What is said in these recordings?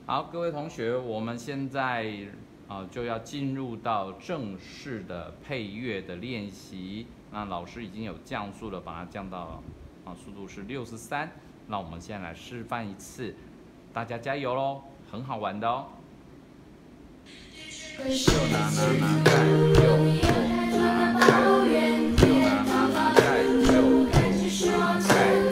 好，各位同学，我们现在就要进入到正式的配乐的练习。那老师已经有降速了，把它降到速度是63。那我们现在来示范一次，大家加油喽，很好玩的哦。又拿盖，又拿盖，又拿盖，又拿盖。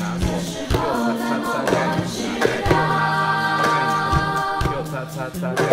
擦擦盖。